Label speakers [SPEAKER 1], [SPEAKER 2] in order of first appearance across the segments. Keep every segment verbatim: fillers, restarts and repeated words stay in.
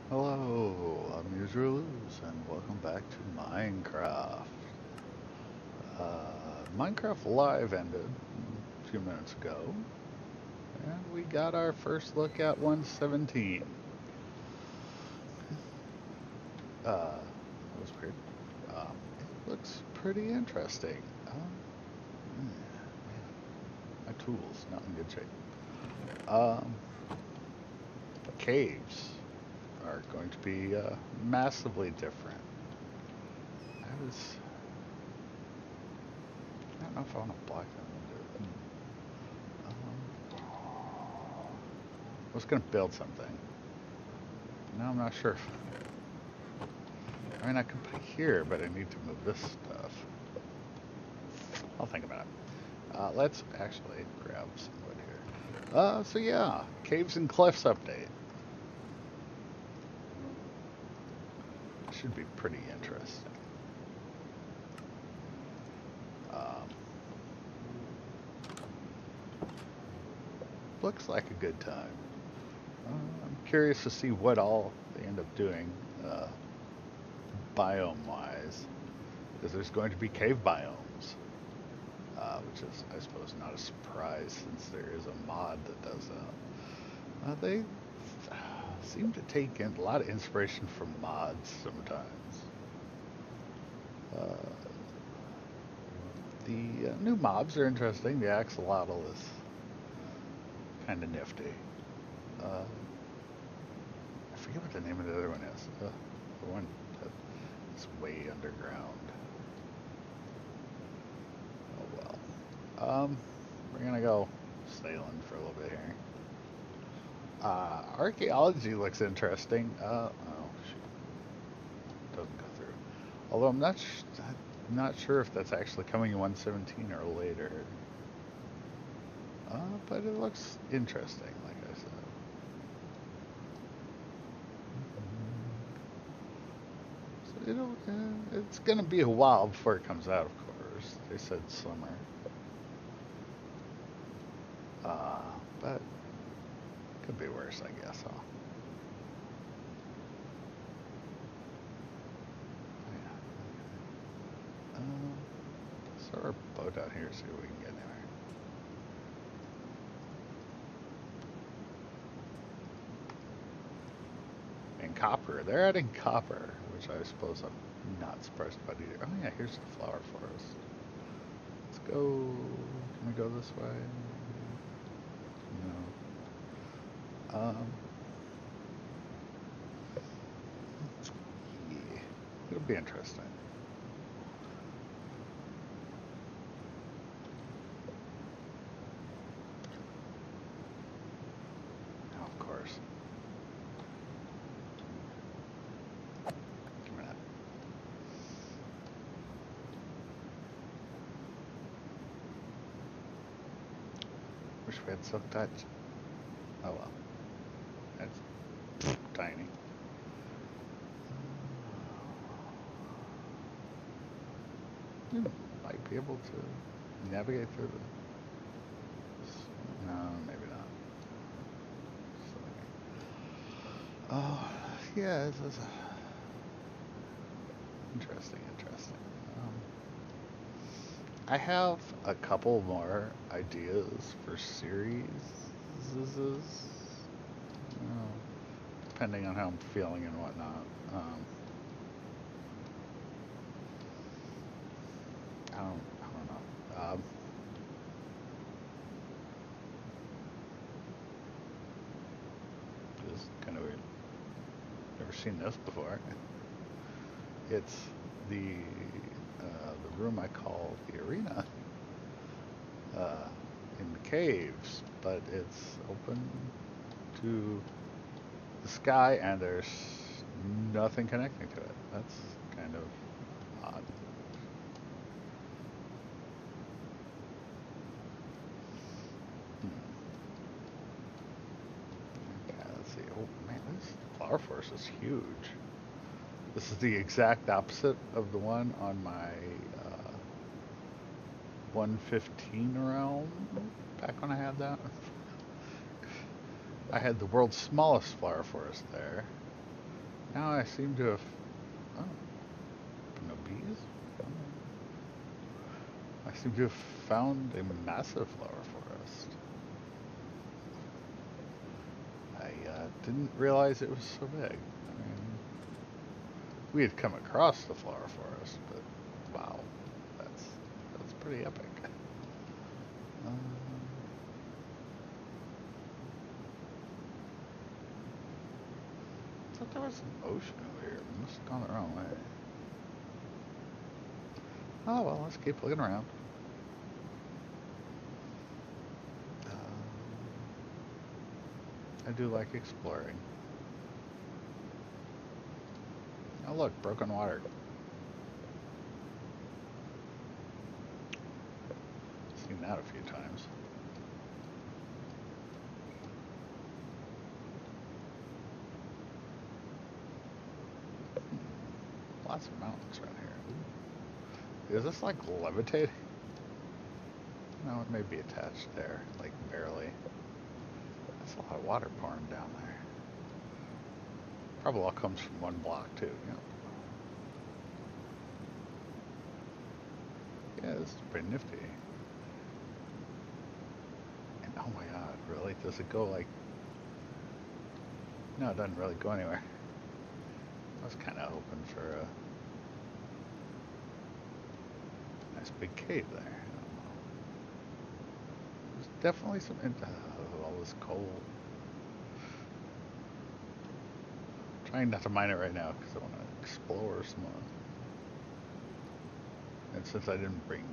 [SPEAKER 1] Hello, I'm Userlose, and welcome back to Minecraft. Uh, Minecraft Live ended a few minutes ago, and we got our first look at one seventeen. Uh, that was weird. Um, it looks pretty interesting. Um, mm, my tools, not in good shape. Um, the caves are going to be uh, massively different. I was, I don't know if I want to block them into it. Um, I was going to build something. Now I'm not sure. I mean, I can put it here, but I need to move this stuff. I'll think about it. Uh, let's actually grab some wood here. Uh, so yeah, Caves and Cliffs update. Should be pretty interesting. Um, looks like a good time. Uh, I'm curious to see what all they end up doing uh, biome-wise, because there's going to be cave biomes. Uh, which is, I suppose, not a surprise since there is a mod that does that. Uh, they seem to take in a lot of inspiration from mods sometimes. Uh, the uh, new mobs are interesting. The axolotl is kind of nifty. Uh, I forget what the name of the other one is. Uh, the one that's way underground. Oh well. Um, we're gonna go sailing for a little bit here. Uh, archaeology looks interesting. Uh, oh, shoot. Doesn't go through. Although I'm not, sh- I'm not sure if that's actually coming in one seventeen or later. Uh, but it looks interesting, like I said. So it'll, uh, it's gonna be a while before it comes out, of course. They said summer. Uh, but could be worse, I guess. Huh? Yeah. Um, so our boat out here, see if we can get anywhere. And copper. They're adding copper, which I suppose I'm not surprised about either. Oh yeah, here's the flower forest. Let's go. Can we go this way? No. Um. Yeah. It'll be interesting. Oh, of course. Give me that. Wish we had silk touch. Oh well. That's tiny. You might be able to navigate through the. No, maybe not. Oh, yeah, this is interesting, interesting. Um, I have a couple more ideas for series, uh, depending on how I'm feeling and whatnot. Um, I don't, I don't know. Um, this is kind of weird. Never seen this before. It's the uh, the room I call the arena uh, in the caves, but it's open to the sky, and there's nothing connecting to it. That's kind of odd. Hmm. Okay, let's see. Oh man, this flower forest is huge. This is the exact opposite of the one on my uh, one fifteen realm. Back when I had that, I had the world's smallest flower forest there. Now I seem to have... Oh, no bees? Oh. I seem to have found a massive flower forest. I uh, didn't realize it was so big. I mean, we had come across the flower forest, but wow, that's that's pretty epic. Um, I thought there was an ocean over here. We must have gone the wrong way. Oh well, let's keep looking around. Um, I do like exploring. Oh look, broken water. Seen that a few times. Hmm. Lots of mountains around here. Is this like levitating? No, it may be attached there, like barely. That's a lot of water pouring down there. Probably all comes from one block too, you know. Yeah, this is pretty nifty. And oh my god, really? Does it go like... No, it doesn't really go anywhere. I was kind of hoping for a nice big cave there. There's definitely some... Oh, all this coal. I'm trying not to mine it right now because I want to explore some more. And since I didn't bring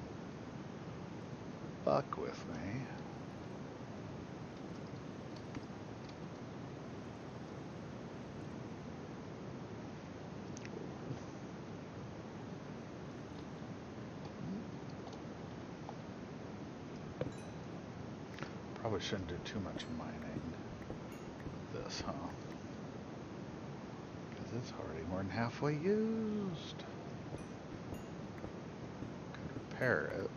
[SPEAKER 1] Buck with me... Probably shouldn't do too much mining with this, huh? Because it's already more than halfway used. Could repair it.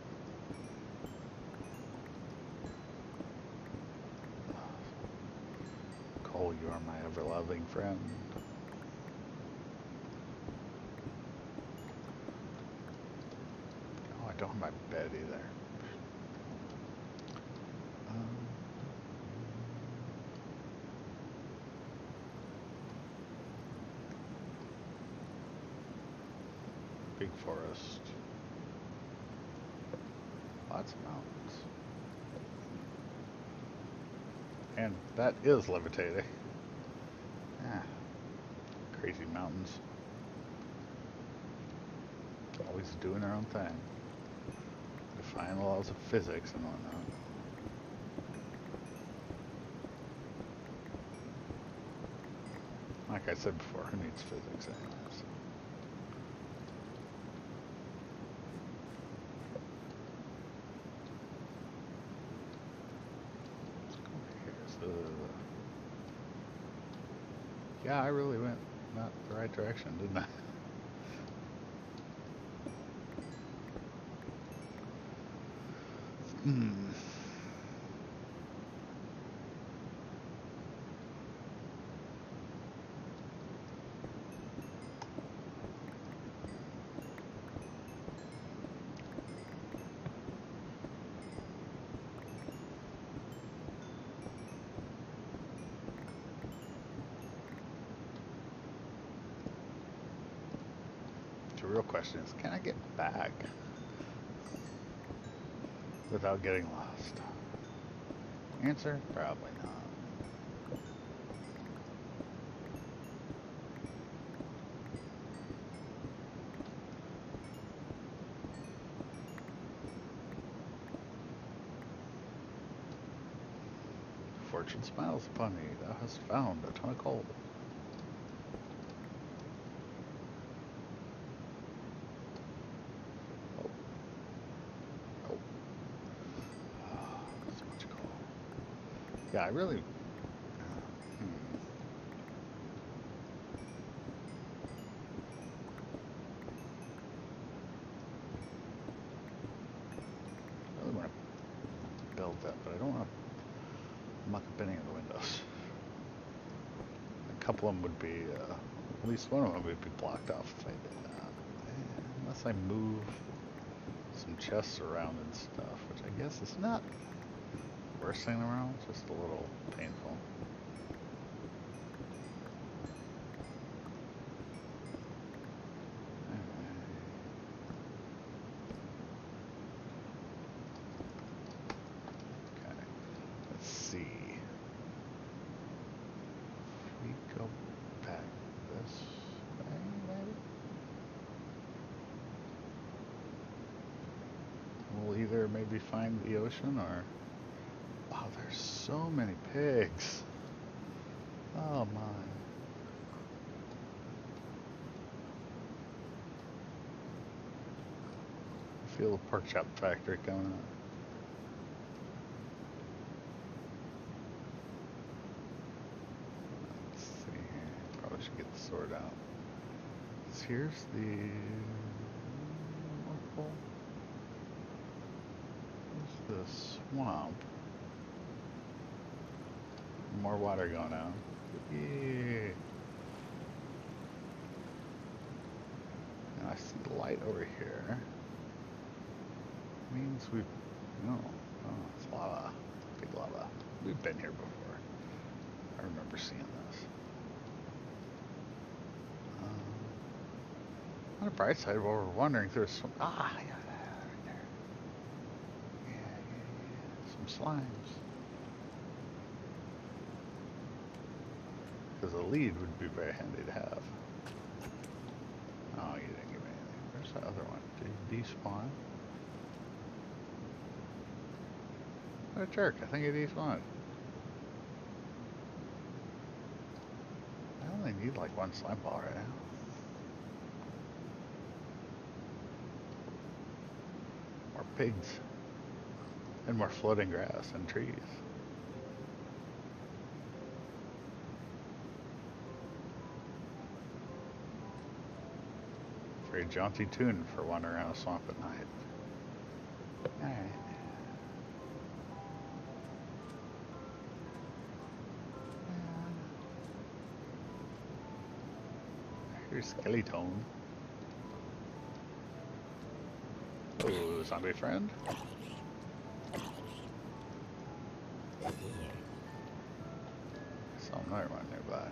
[SPEAKER 1] Cole, you are my ever-loving friend. Oh, I don't have my bed either. Um, big forest. Lots of mountains. And that is levitating. Ah, crazy mountains. Always doing their own thing. Defying the laws of physics and whatnot. Like I said before, who needs physics anyways? Let's go over here. So, yeah, I really went not the right direction, didn't I? Hmm. The real question is, can I get back without getting lost? Answer, probably not. Fortune smiles upon me. Thou hast found a ton of coal. Oh. Oh. Oh, so much coal. Yeah, I really... Hmm. I really want to build that, but I don't want to muck up any of the windows. I couple of them would be, uh, at least one of them would be blocked off if I did that. Unless I move some chests around and stuff, which I guess is not the worst thing around, just a little painful. Maybe find the ocean, or wow, there's so many pigs. Oh my. I feel the pork chop factory coming up. Let's see here. Probably should get the sword out. So here's the the swamp. More water going out. Yeah. Now I see the light over here. Means we've no. Oh, it's lava. Big lava. We've been here before. I remember seeing this. Um, on the bright side, while we're wandering through some ah yeah. Slimes. Because a lead would be very handy to have. Oh, you didn't give me anything. Where's the other one? Did he despawn? What a jerk. I think he despawned. I only need like one slime ball right now. More pigs. And more floating grass and trees. Very jaunty tune for wandering around a swamp at night. Alright. Here's Skeleton. Oh, zombie friend. Saw another one nearby.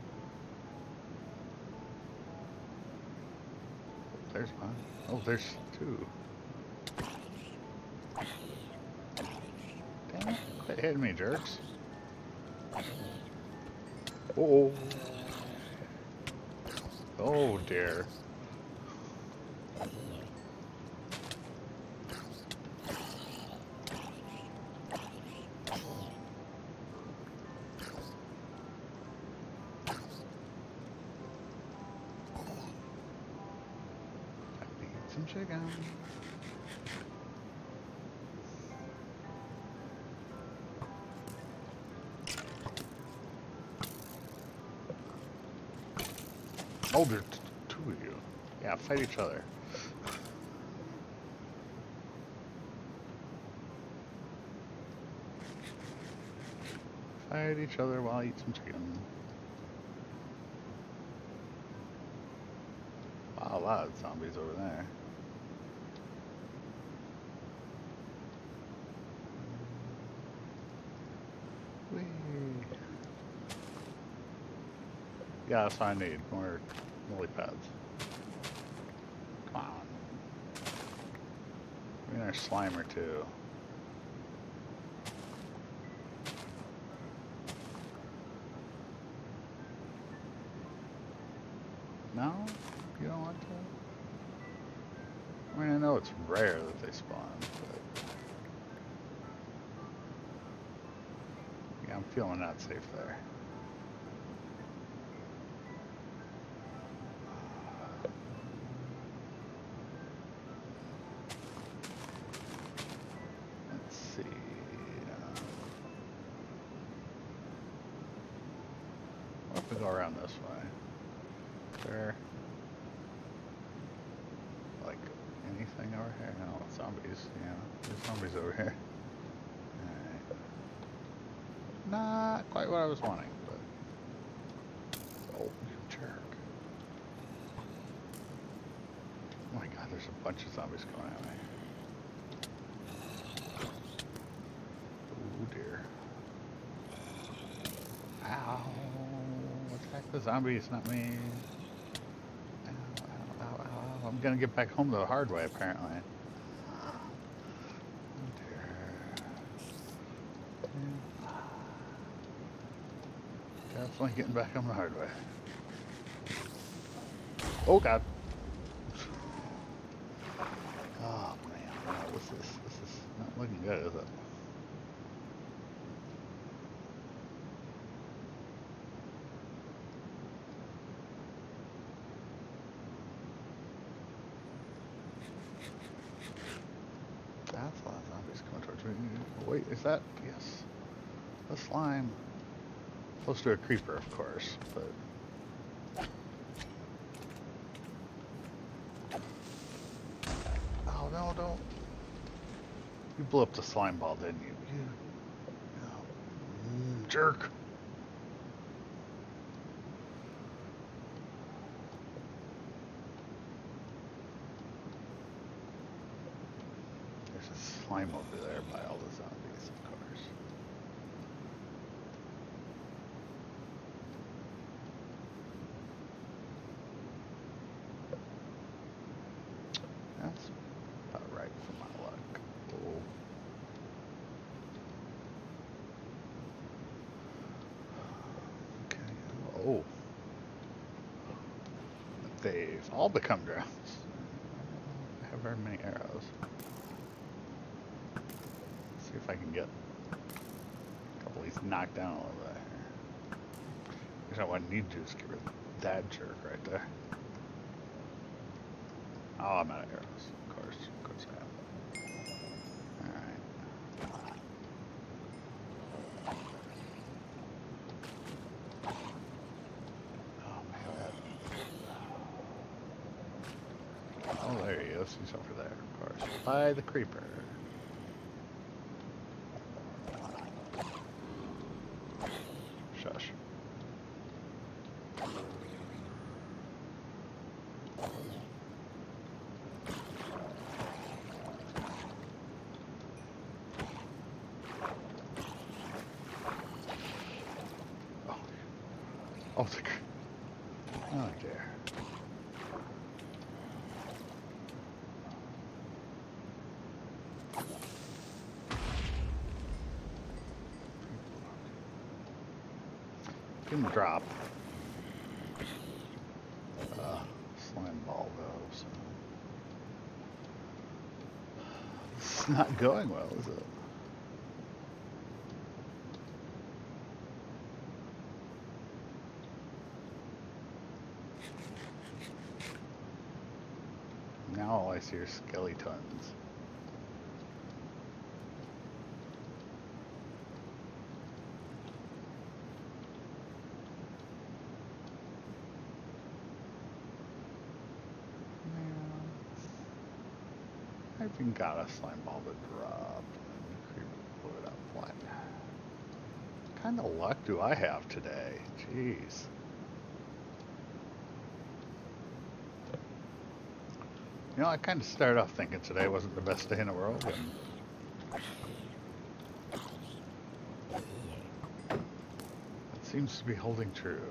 [SPEAKER 1] There's one. Oh, there's two. Damn it. Quit hitting me, jerks. Oh. Oh, dear. Some chicken. Oh, there's two of you. Yeah, fight each other. Fight each other while I eat some chicken. Wow, a lot of zombies over there. Whee. Yeah, that's what I need. More lily pads. Come on. We need our Slimer too. No? You don't want to? I mean, I know it's rare that they spawn, but... yeah, I'm feeling not safe there. Let's see... Uh, what if we go around this way? There... like, anything over here? No, zombies, yeah. There's zombies over here. Alright. Not quite what I was wanting, but... Oh, you jerk. Oh my god, there's a bunch of zombies coming at me. Oh dear. Ow. Attack the zombies, not me. Ow, ow, ow, ow. I'm gonna get back home the hard way, apparently. Oh dear. Definitely getting back home the hard way. Oh god. Oh man, no, this is this is not looking good, is it? That's a lot of zombies coming towards me. Wait, is that? Yes. The slime. Close to a creeper, of course, but. Oh no, don't. You blew up the slime ball, didn't you? You. Oh, mm, jerk. There's a slime over there by all the zombies, of course. That's about right for my luck. Oh. Okay. Oh. They've all become drowns. I have very many arrows. Let's see if I can get a couple of these knocked down a little bit here. Actually, what I need to do is get rid of that jerk right there. Oh, I'm out of arrows. Of course. Of course I am. Alright. Oh, man. Oh, there he is. He's over there, of course. By the creeper. Shush. Oh, the, oh dear. Didn't drop. Uh, slime ball though, so. This is not going well, is it? Now all I see are skeletons. I even got a slime ball to drop. And the creeper blew it up. What kind of luck do I have today? Jeez. You know, I kind of started off thinking today wasn't the best day in the world, and it seems to be holding true.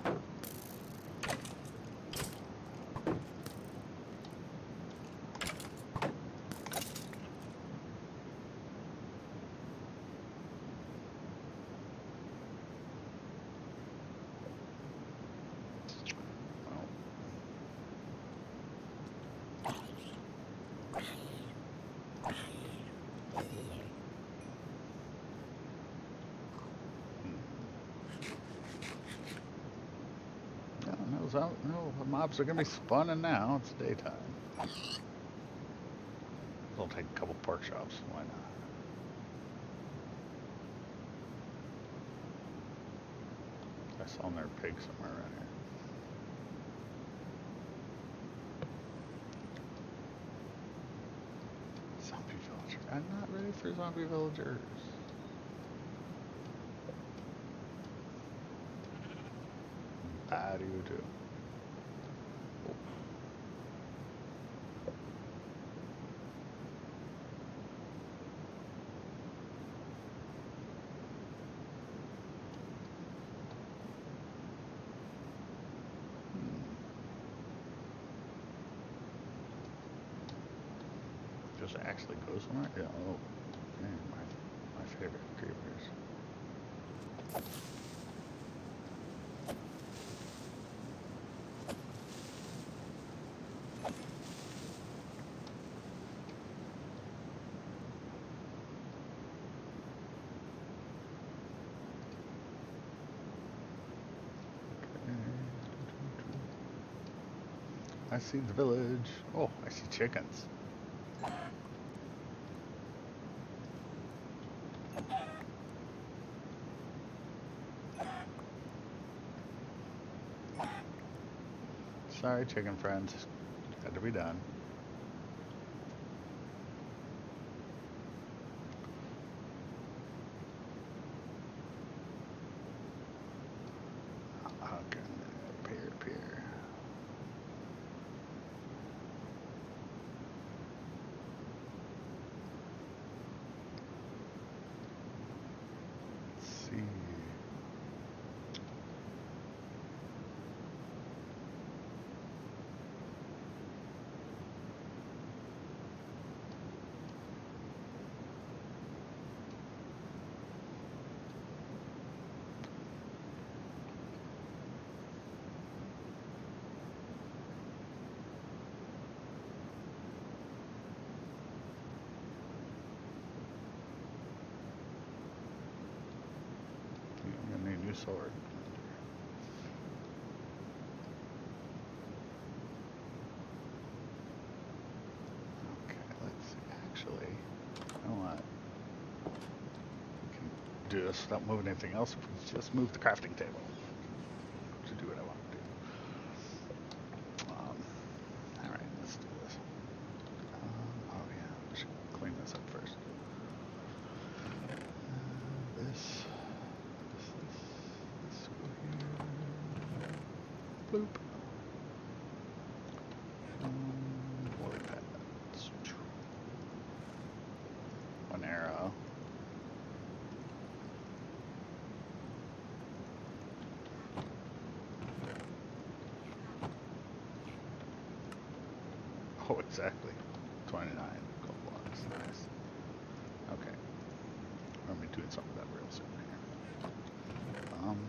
[SPEAKER 1] No, no, the mobs are going to be spawning now. It's daytime. I'll take a couple pork chops. Why not? I saw their pig somewhere around here. Zombie villager. I'm not ready for zombie villagers. I do too. Does it actually go somewhere? Yeah, oh, man, my, my favorite creepers. I see the village. Oh, I see chickens. Sorry, chicken friends. Had to be done. Okay, peer, peer. Let's see. I'm gonna need a new sword. Okay, let's see. Actually, you know what? We can do this without moving anything else. If we just move the crafting table to do what I want to do. Um, all right, let's do this. Um, oh yeah, we should clean this up first. Uh, this. This, this, this go here. Bloop. Um, lily pads. One arrow. Oh, exactly. twenty-nine gold blocks. Nice. Okay. I'm gonna be doing something with that real soon here. Um.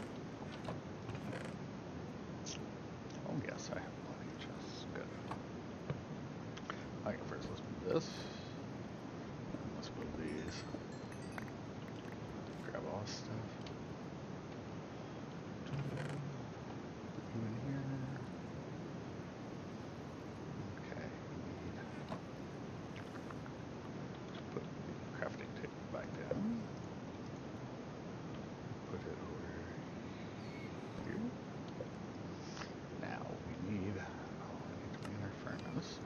[SPEAKER 1] Oh yes, I have plenty of chests. Good. Okay, first let's move this. And let's move these. Grab all this stuff. You in here. Okay. Put the crafting table back down. Put it over here. Now we need, oh, I need to clean our furnace.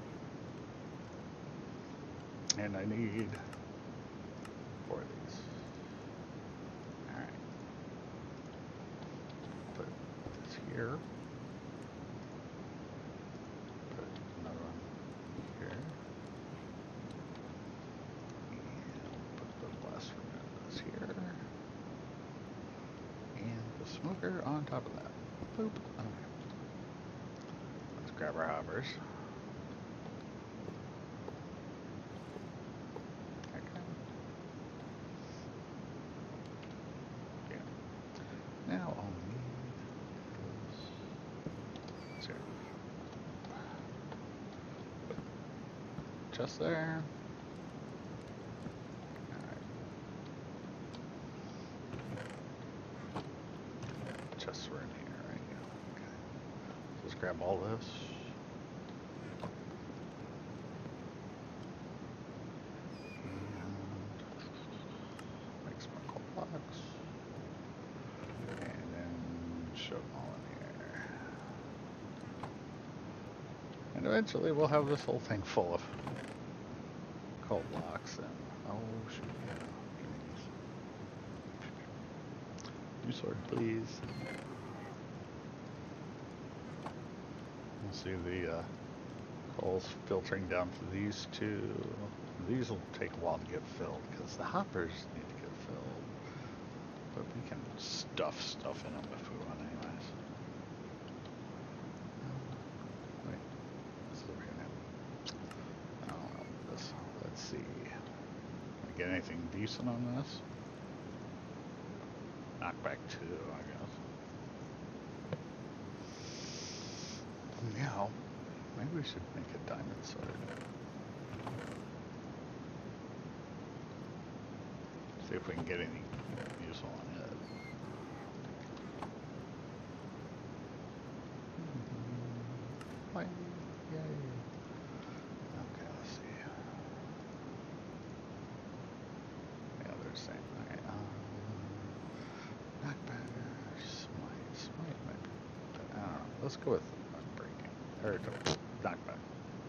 [SPEAKER 1] And I need four of these. Alright. Put this here. Put another one here. And put the blast furnace here. And the smoker on top of that. Boop. Okay. Let's grab our hoppers. Okay. Yeah. Now all we need is here. Just there. Alright. Chests were in here, right? Okay. Just grab all this. And then shove them all in here. And eventually we'll have this whole thing full of coal blocks and oh shoot, yeah. New sword, please. See the uh, coals filtering down to these two. These will take a while to get filled because the hoppers need to get filled. But we can stuff stuff in them if we want anyways. Wait, what's over here now? I don't know this. Let's see. Can I get anything decent on this? Knockback two, I guess. Yeah, maybe we should make a diamond sword. See if we can get any useful on it. Mm-hmm. Yay. Okay, let's see. Yeah, they're the same. Alright, um, knockback, smite, smite might be, I don't know. Let's go with unbreaking. Or knockback.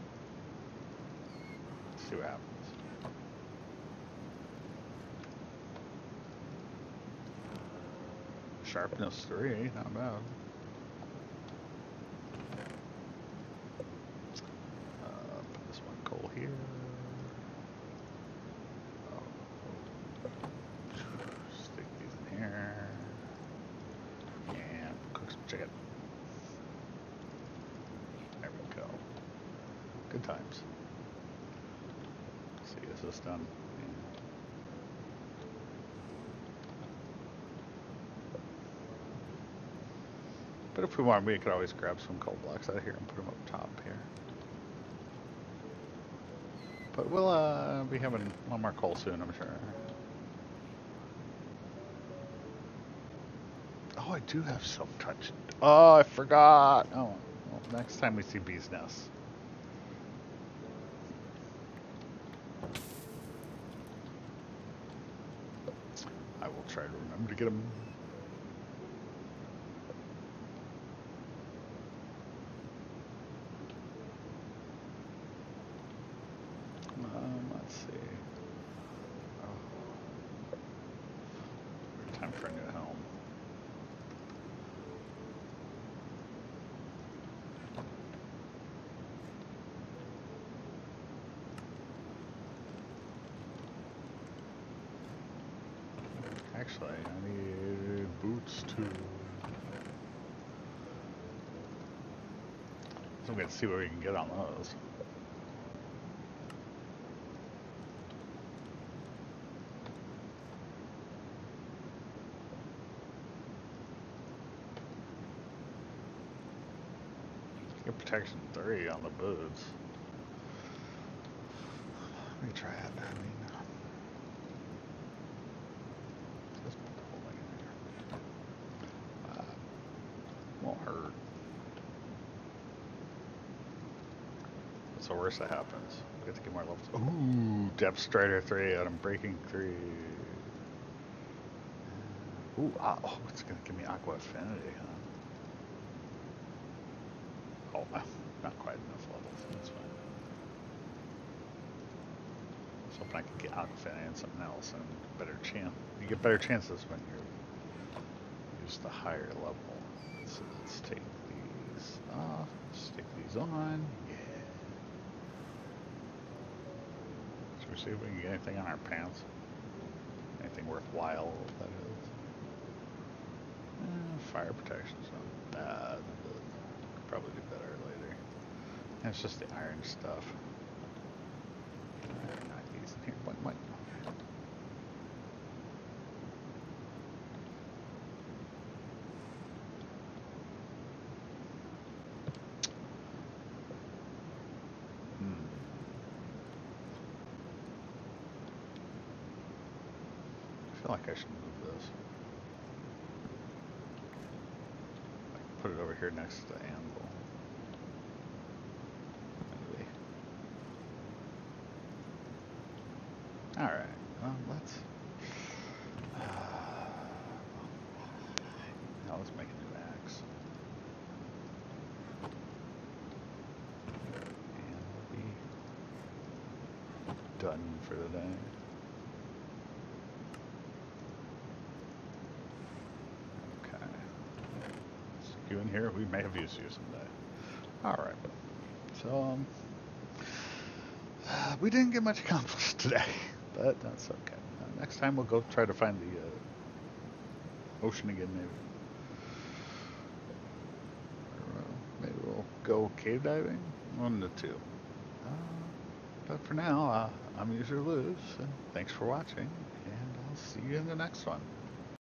[SPEAKER 1] See what happens. Sharpness three, not bad. Uh, put this one coal here. Oh. Stick these in here. And cook some chicken. There we go. Good times. Let's see, is this done? But if we want, we could always grab some coal blocks out of here and put them up top here. But we'll uh, be having one more coal soon, I'm sure. Oh, I do have self-touch. Oh, I forgot. Oh, well, next time we see bees' nests. I will try to remember to get them. Um, let's see. Oh. Time for a new helm. Actually, I need boots too. So I'm gonna see what we can get on those. Get protection three on the boots. Let me try it. I mean, just put the whole thing in there. Uh, won't hurt. What's the worst that happens? We have to get more levels. Ooh, Depth Strider three out of Breaking three. Ooh, ah, oh, it's gonna give me Aqua Affinity, huh? Oh, not quite enough levels. That's fine. I was hoping I could get Aqua Affinity and something else and better chance. You get better chances when you use the higher level. So let's take these off, stick these on. Yeah. Should we see if we can get anything on our pants? Anything worthwhile, that is. Eh, fire protection's not bad, but could probably do better later. And it's just the iron stuff. Alright, knock these in here. What, what? Hmm. I feel like I should move this. Like put it over here next to the anvil. Maybe. Alright, well, let's... Uh, now let's make a new axe. And we'll be done for the day. Okay. Stick you in here. We may have used you someday. All right. So um, we didn't get much accomplished today, but that's okay. Uh, next time we'll go try to find the uh, ocean again, maybe. Or, uh, maybe we'll go cave diving. One of the two. Uh, but for now, uh, I'm User Luz, and thanks for watching, and I'll see you in the next one.